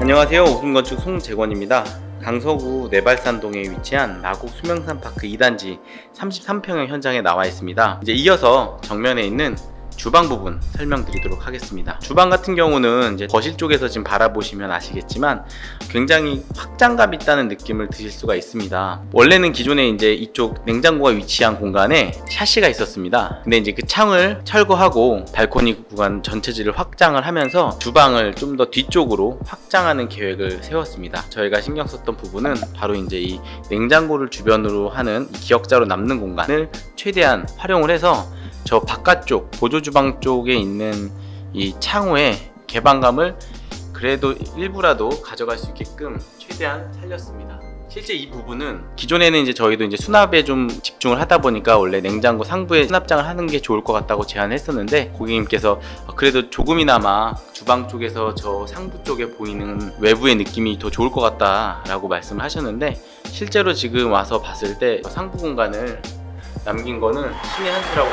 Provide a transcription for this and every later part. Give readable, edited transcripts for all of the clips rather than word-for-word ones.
안녕하세요. 우승건축 송재권입니다. 강서구 내발산동에 위치한 나곡 수명산파크 2단지 33평형 현장에 나와 있습니다. 이제 이어서 정면에 있는 주방 부분 설명드리도록 하겠습니다. 주방 같은 경우는 이제 거실 쪽에서 지금 바라보시면 아시겠지만 굉장히 확장감 있다는 느낌을 드실 수가 있습니다. 원래는 기존에 이제 이쪽 냉장고가 위치한 공간에 샤시가 있었습니다. 근데 이제 그 창을 철거하고 발코니 구간 전체지를 확장을 하면서 주방을 좀 더 뒤쪽으로 확장하는 계획을 세웠습니다. 저희가 신경 썼던 부분은 바로 이제 이 냉장고를 주변으로 하는 이 기역자로 남는 공간을 최대한 활용을 해서 저 바깥쪽 보조주방 쪽에 있는 이 창호의 개방감을 그래도 일부라도 가져갈 수 있게끔 최대한 살렸습니다. 실제 이 부분은 기존에는 이제 저희도 이제 수납에 좀 집중을 하다 보니까 원래 냉장고 상부에 수납장을 하는 게 좋을 것 같다고 제안했었는데, 고객님께서 그래도 조금이나마 주방 쪽에서 저 상부 쪽에 보이는 외부의 느낌이 더 좋을 것 같다 라고 말씀을 하셨는데, 실제로 지금 와서 봤을 때 상부 공간을 남긴 거는 신의 한 수라고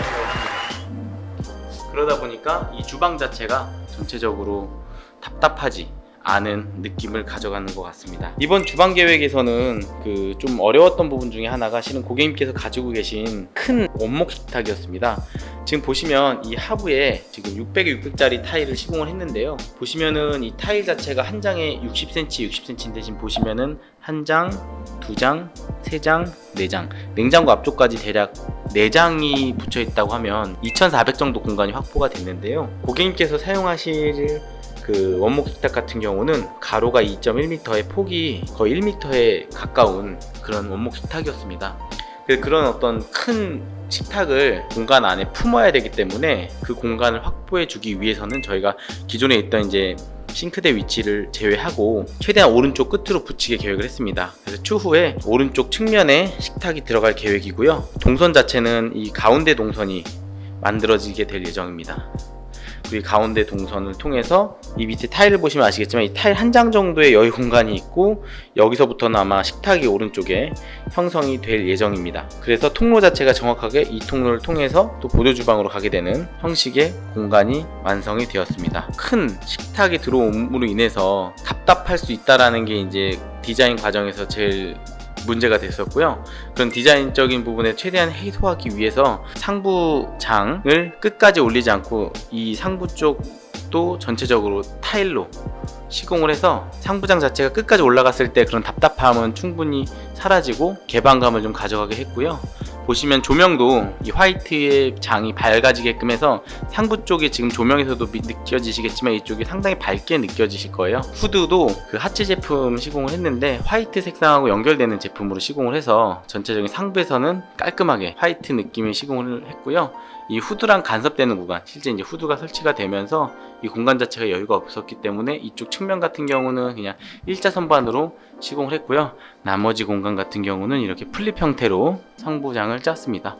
생각합니다. 그러다 보니까 이 주방 자체가 전체적으로 답답하지 않은 느낌을 가져가는 것 같습니다. 이번 주방 계획에서는 그 좀 어려웠던 부분 중에 하나가 실은 고객님께서 가지고 계신 큰 원목 식탁이었습니다. 지금 보시면 이 하부에 지금 600에 600짜리 타일을 시공을 했는데요. 보시면은 이 타일 자체가 한 장에 60cm, 60cm인데 지금 보시면은 한 장, 두 장, 세 장, 네 장, 냉장고 앞쪽까지 대략 4장이 붙여 있다고 하면 2400 정도 공간이 확보가 됐는데요. 고객님께서 사용하실 그 원목 식탁 같은 경우는 가로가 2.1m에 폭이 거의 1m에 가까운 그런 원목 식탁이었습니다. 그런 어떤 큰 식탁을 공간 안에 품어야 되기 때문에 그 공간을 확보해 주기 위해서는 저희가 기존에 있던 이제 싱크대 위치를 제외하고 최대한 오른쪽 끝으로 붙이게 계획을 했습니다. 그래서 추후에 오른쪽 측면에 식탁이 들어갈 계획이고요. 동선 자체는 이 가운데 동선이 만들어지게 될 예정입니다. 그 가운데 동선을 통해서 이 밑에 타일을 보시면 아시겠지만 이 타일 한 장 정도의 여유 공간이 있고, 여기서부터는 아마 식탁이 오른쪽에 형성이 될 예정입니다. 그래서 통로 자체가 정확하게 이 통로를 통해서 또 보조주방으로 가게 되는 형식의 공간이 완성이 되었습니다. 큰 식탁이 들어옴으로 인해서 답답할 수 있다라는 게 이제 디자인 과정에서 제일 문제가 됐었고요. 그런 디자인적인 부분에 최대한 해소하기 위해서 상부장을 끝까지 올리지 않고 이 상부 쪽도 전체적으로 타일로 시공을 해서 상부장 자체가 끝까지 올라갔을 때 그런 답답함은 충분히 사라지고 개방감을 좀 가져가게 했고요. 보시면 조명도 이 화이트의 장이 밝아지게끔 해서 상부 쪽에 지금 조명에서도 느껴지시겠지만 이쪽이 상당히 밝게 느껴지실 거예요. 후드도 그 하츠 제품 시공을 했는데 화이트 색상하고 연결되는 제품으로 시공을 해서 전체적인 상부에서는 깔끔하게 화이트 느낌의 시공을 했고요. 이 후드랑 간섭되는 구간, 실제 이제 후드가 설치가 되면서 이 공간 자체가 여유가 없었기 때문에 이쪽 측면 같은 경우는 그냥 일자 선반으로 시공을 했고요. 나머지 공간 같은 경우는 이렇게 플립 형태로 상부장을 짰습니다.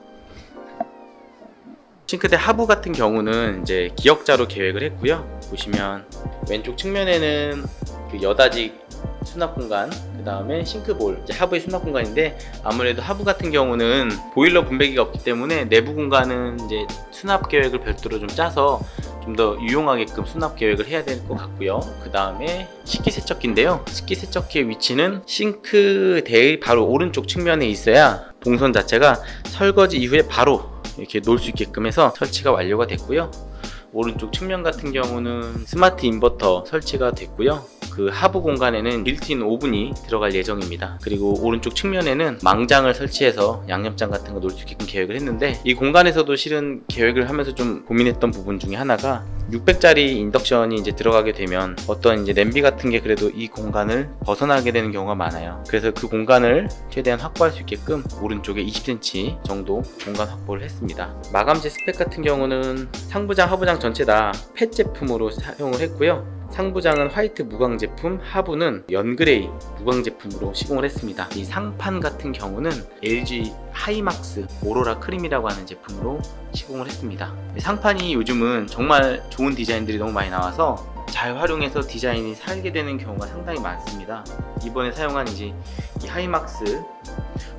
싱크대 하부 같은 경우는 이제 기역자로 계획을 했고요. 보시면 왼쪽 측면에는 그 여다직 수납 공간, 그 다음에 싱크볼, 이제 하부의 수납 공간인데, 아무래도 하부 같은 경우는 보일러 분배기가 없기 때문에 내부 공간은 이제 수납 계획을 별도로 좀 짜서 좀 더 유용하게끔 수납 계획을 해야 될 것 같고요. 그 다음에 식기세척기인데요. 식기세척기의 위치는 싱크대의 바로 오른쪽 측면에 있어야 동선 자체가 설거지 이후에 바로 이렇게 놓을 수 있게끔 해서 설치가 완료가 됐고요. 오른쪽 측면 같은 경우는 스마트 인버터 설치가 됐고요. 그 하부 공간에는 빌트인 오븐이 들어갈 예정입니다. 그리고 오른쪽 측면에는 망장을 설치해서 양념장 같은 거 놓을 수 있게끔 계획을 했는데, 이 공간에서도 실은 계획을 하면서 좀 고민했던 부분 중에 하나가 600짜리 인덕션이 이제 들어가게 되면 어떤 이제 냄비 같은 게 그래도 이 공간을 벗어나게 되는 경우가 많아요. 그래서 그 공간을 최대한 확보할 수 있게끔 오른쪽에 20cm 정도 공간 확보를 했습니다. 마감재 스펙 같은 경우는 상부장, 하부장 전체 다 펫 제품으로 사용을 했고요. 상부장은 화이트 무광 제품, 하부는 연그레이 무광 제품으로 시공을 했습니다. 이 상판 같은 경우는 LG 하이막스 오로라 크림이라고 하는 제품으로 시공을 했습니다. 상판이 요즘은 정말 좋은 디자인들이 너무 많이 나와서 잘 활용해서 디자인이 살게 되는 경우가 상당히 많습니다. 이번에 사용한 이제 이 하이막스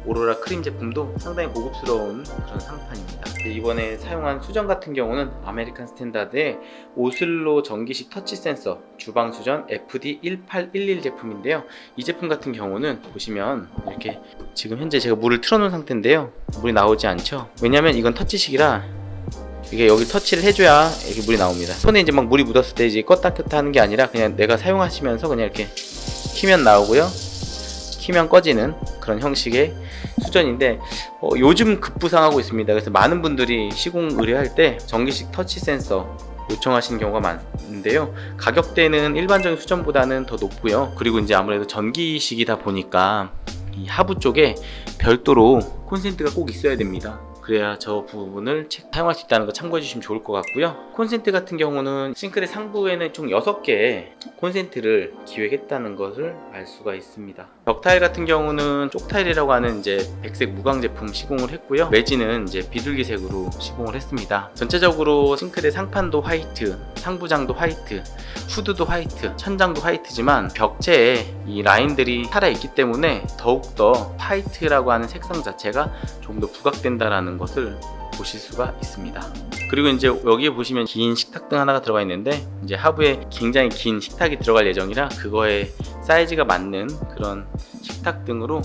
오로라 크림 제품도 상당히 고급스러운 그런 상판입니다. 이번에 사용한 수전 같은 경우는 아메리칸 스탠다드의 오슬로 전기식 터치 센서 주방 수전 FD1811 제품인데요. 이 제품 같은 경우는 보시면 이렇게 지금 현재 제가 물을 틀어놓은 상태인데요, 물이 나오지 않죠. 왜냐면 이건 터치식이라 이게 여기 터치를 해줘야 이렇게 물이 나옵니다. 손에 이제 막 물이 묻었을 때 이제 껐다 켰다 하는 게 아니라 그냥 내가 사용하시면서 그냥 이렇게 키면 나오고요, 키면 꺼지는 그런 형식의 수전인데 요즘 급부상하고 있습니다. 그래서 많은 분들이 시공 의뢰할 때 전기식 터치 센서 요청하시는 경우가 많은데요, 가격대는 일반적인 수전보다는 더 높고요. 그리고 이제 아무래도 전기식이다 보니까 이 하부 쪽에 별도로 콘센트가 꼭 있어야 됩니다. 그래야 저 부분을 사용할 수 있다는 거 참고해 주시면 좋을 것 같고요. 콘센트 같은 경우는 싱크대 상부에는 총 6개의 콘센트를 기획했다는 것을 알 수가 있습니다. 벽타일 같은 경우는 쪽타일이라고 하는 이제 백색 무광 제품 시공을 했고요. 매지는 이제 비둘기색으로 시공을 했습니다. 전체적으로 싱크대 상판도 화이트, 상부장도 화이트, 후드도 화이트, 천장도 화이트지만 벽체에 이 라인들이 살아있기 때문에 더욱더 화이트라고 하는 색상 자체가 좀 더 부각된다라는 것을 보실 수가 있습니다. 그리고 이제 여기에 보시면 긴 식탁등 하나가 들어가 있는데 이제 하부에 굉장히 긴 식탁이 들어갈 예정이라 그거에 사이즈가 맞는 그런 식탁등으로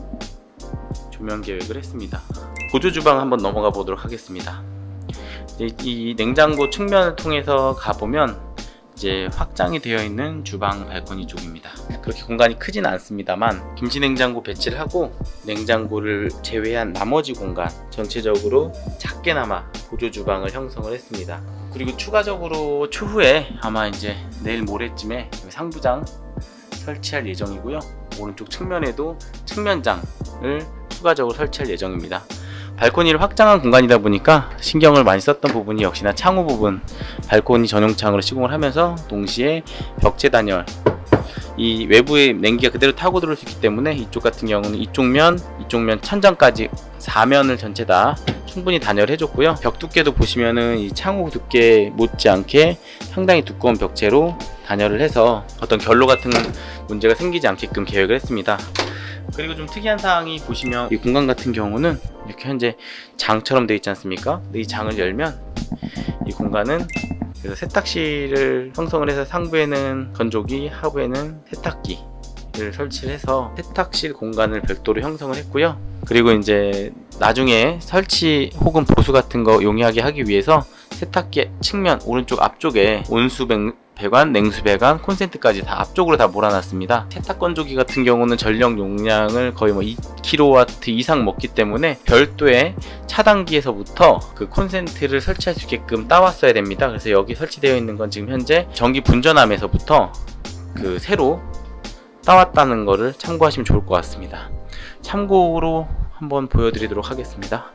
조명 계획을 했습니다. 보조 주방 한번 넘어가 보도록 하겠습니다. 이 냉장고 측면을 통해서 가보면 이제 확장이 되어 있는 주방 발코니 쪽입니다. 그렇게 공간이 크진 않습니다만 김치 냉장고 배치를 하고 냉장고를 제외한 나머지 공간 전체적으로 작게나마 보조 주방을 형성을 했습니다. 그리고 추가적으로 추후에 아마 이제 내일 모레쯤에 상부장 설치할 예정이고요. 오른쪽 측면에도 측면장을 추가적으로 설치할 예정입니다. 발코니를 확장한 공간이다 보니까 신경을 많이 썼던 부분이 역시나 창호 부분, 발코니 전용 창으로 시공을 하면서 동시에 벽체 단열, 이 외부에 냉기가 그대로 타고 들어올 수 있기 때문에 이쪽 같은 경우는 이쪽 면 천장까지 4면을 전체 다 충분히 단열해 줬고요. 벽 두께도 보시면은 이 창호 두께 못지않게 상당히 두꺼운 벽체로 단열을 해서 어떤 결로 같은 문제가 생기지 않게끔 계획을 했습니다. 그리고 좀 특이한 사항이 보시면 이 공간 같은 경우는 이렇게 현재 장처럼 되어 있지 않습니까? 근데 이 장을 열면 이 공간은 그래서 세탁실을 형성을 해서 상부에는 건조기, 하부에는 세탁기를 설치를 해서 세탁실 공간을 별도로 형성을 했고요. 그리고 이제 나중에 설치 혹은 보수 같은 거 용이하게 하기 위해서 세탁기 측면 오른쪽 앞쪽에 온수 배관, 냉수 배관, 콘센트까지 다 앞쪽으로 다 몰아놨습니다. 세탁 건조기 같은 경우는 전력 용량을 거의 뭐 2kW 이상 먹기 때문에 별도의 차단기에서부터 그 콘센트를 설치할 수 있게끔 따왔어야 됩니다. 그래서 여기 설치되어 있는 건 지금 현재 전기 분전함에서부터 그 새로 따왔다는 거를 참고하시면 좋을 것 같습니다. 참고로 한번 보여드리도록 하겠습니다.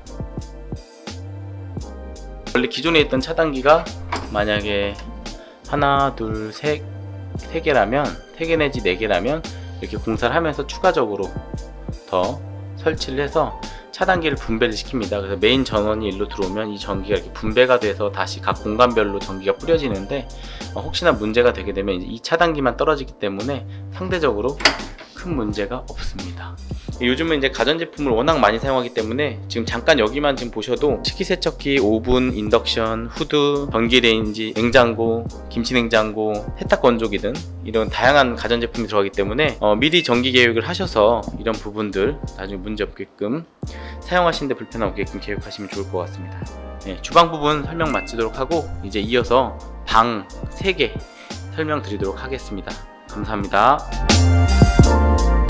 원래 기존에 있던 차단기가 만약에 하나, 둘, 세 개라면 3개 내지 4개라면 이렇게 공사를 하면서 추가적으로 더 설치를 해서 차단기를 분배를 시킵니다. 그래서 메인 전원이 일로 들어오면 이 전기가 이렇게 분배가 돼서 다시 각 공간별로 전기가 뿌려지는데 혹시나 문제가 되게 되면 이 차단기만 떨어지기 때문에 상대적으로 큰 문제가 없습니다. 요즘은 이제 가전제품을 워낙 많이 사용하기 때문에 지금 잠깐 여기만 지금 보셔도 식기세척기, 오븐, 인덕션, 후드, 전기레인지, 냉장고, 김치냉장고, 세탁건조기 등 이런 다양한 가전제품이 들어가기 때문에 미리 정기 계획을 하셔서 이런 부분들 나중에 문제 없게끔 사용하시는데 불편 없게끔 계획하시면 좋을 것 같습니다. 네, 주방 부분 설명 마치도록 하고 이제 이어서 방 3개 설명드리도록 하겠습니다. 감사합니다.